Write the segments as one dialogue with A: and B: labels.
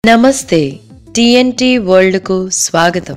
A: నమస్తే TNT world కు స్వాగతం.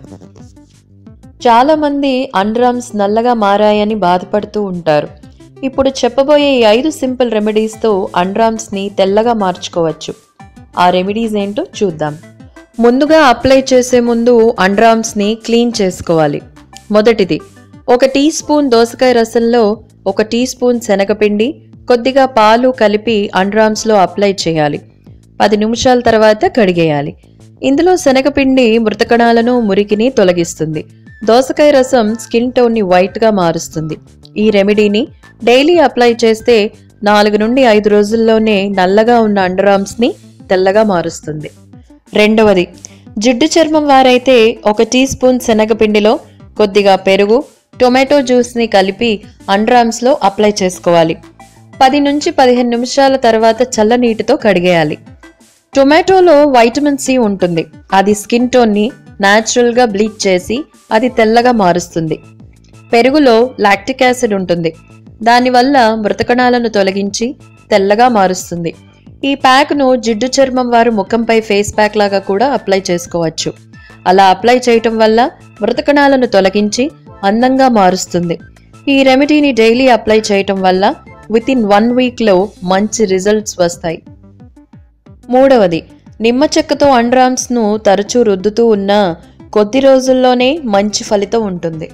A: చాలా మంది అండర్ఆర్మ్స్ నల్లగా మారాయని బాధపడుతూ ఉంటారు. ఇప్పుడు చెప్పబోయే ఈ 5 సింపుల్ రెమెడీస్ తో అండర్ఆర్మ్స్ ని తెల్లగా మార్చుకోవచ్చు. ఆ రెమెడీస్ ఏంటో చూద్దాం. ముందుగా అప్లై చేసే ముందు అండర్ఆర్మ్స్ ని క్లీన్ చేసుకోవాలి. మొదటిది, 1 టీ స్పూన్ దోసకాయ రసంలో 1 టీ స్పూన్ శనగపిండి, కొద్దిగా పాలు కలిపి అండర్ఆర్మ్స్ లో అప్లై చేయాలి. 10 నిమిషాల తర్వాత కడిగేయాలి. ఇందులో శనగపిండి మృతకణాలను మురికిని తొలగిస్తుంది. దోసకాయ రసం స్కిన్ టోన్ ని వైట్ గా మారుస్తుంది. ఈ రెమెడీని డైలీ అప్లై చేస్తే 4 నుండి 5 రోజుల్లోనే నల్లగా ఉన్న అండర్ఆర్మ్స్ ని తెల్లగా మారుస్తుంది. రెండవది, జిడ్డు చర్మం వారైతే 1 టీ స్పూన్ శనగపిండిలో కొద్దిగా పెరుగు, టొమాటో జ్యూస్ ని కలిపి అండర్ఆర్మ్స్ లో అప్లై చేసుకోవాలి. 10 నుంచి 15 నిమిషాల తర్వాత చల్లనీటితో కడిగేయాలి. టొమాటోలో వైటమిన్ సి ఉంటుంది. అది స్కిన్ టోన్ ని న్యాచురల్ గా బ్లీచ్ చేసి అది తెల్లగా మారుస్తుంది. పెరుగులో లాక్టిక్ యాసిడ్ ఉంటుంది. దానివల్ల మృతకణాలను తొలగించి తెల్లగా మారుస్తుంది. ఈ ప్యాక్ ను జిడ్డు చర్మం వారు ముఖంపై ఫేస్ ప్యాక్ లాగా కూడా అప్లై చేసుకోవచ్చు. అలా అప్లై చేయటం వల్ల మృతకణాలను తొలగించి అందంగా మారుస్తుంది. ఈ రెమెడీని డైలీ అప్లై చేయటం వల్ల వితిన్ 1 వీక్ లో మంచి రిజల్ట్స్ వస్తాయి. మూడవది, నిమ్మ చెక్కతో అండర్ఆర్మ్స్ ను తరచూ రుద్దుతూ ఉన్నా కొద్ది రోజుల్లోనే మంచి ఫలితం ఉంటుంది.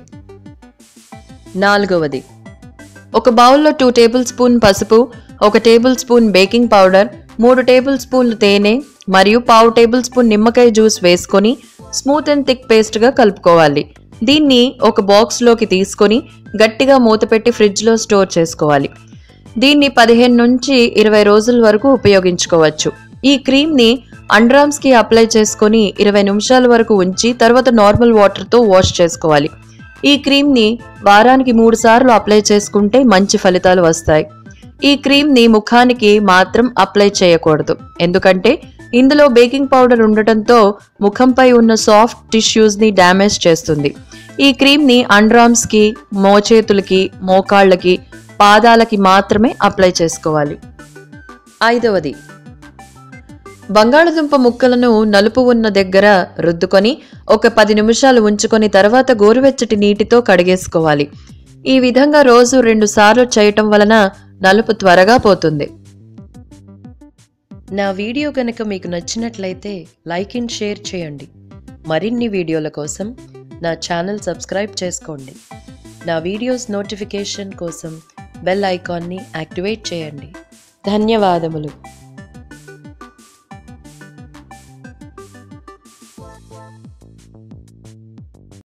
A: నాలుగవది, ఒక బౌల్లో 2 టేబుల్ స్పూన్ పసుపు, 1 tablespoon baking powder, 3 table స్పూన్లు తేనె మరియు 1/2 టేబుల్ స్పూన్ నిమ్మకాయ జ్యూస్ వేసుకొని స్మూత్ అండ్ థిక్ పేస్ట్ గా కలుపుకోవాలి. దీన్ని ఒక బాక్స్ లోకి తీసుకొని గట్టిగా మూతపెట్టి ఫ్రిడ్జ్ లో స్టోర్ చేసుకోవాలి. దీన్ని 15 నుంచి 20 రోజుల వరకు ఉపయోగించుకోవచ్చు. ఈ క్రీమ్ ని అండర్ఆర్మ్స్ కి అప్లై చేసుకొని 20 నిమిషాల వరకు ఉంచి తర్వాత నార్మల్ వాటర్ తో వాష్ చేసుకోవాలి. ఈ క్రీమ్ ని వారానికి 3 సార్లు అప్లై చేసుకుంటే మంచి ఫలితాలు వస్తాయి. ఈ క్రీమ్ ని ముఖానికి మాత్రం అప్లై చేయకూడదు, ఎందుకంటే ఇందులో బేకింగ్ పౌడర్ ఉండటంతో ముఖంపై ఉన్న సాఫ్ట్ టిష్యూస్ ని డ్యామేజ్ చేస్తుంది. ఈ క్రీమ్ ని అండర్ఆర్మ్స్ కి, మోచేతులకి, మోకాళ్ళకి, పాదాలకి మాత్రమే అప్లై చేసుకోవాలి. ఐదవది, బంగాళదుంప ముక్కలను నలుపు ఉన్న దగ్గర రుద్దుకొని ఒక 10 నిమిషాలు ఉంచుకొని తర్వాత గోరువెచ్చటి నీటితో కడిగేసుకోవాలి. ఈ విధంగా రోజు 2 సార్లు చేయటం వలన నలుపు త్వరగా పోతుంది. నా వీడియో గనక మీకు నచ్చినట్లయితే లైక్ అండ్ షేర్ చేయండి. మరిన్ని వీడియోల కోసం నా ఛానల్ సబ్స్క్రైబ్ చేసుకోండి. నా వీడియోస్ నోటిఫికేషన్ కోసం బెల్ ఐకాన్ని యాక్టివేట్ చేయండి. ధన్యవాదములు.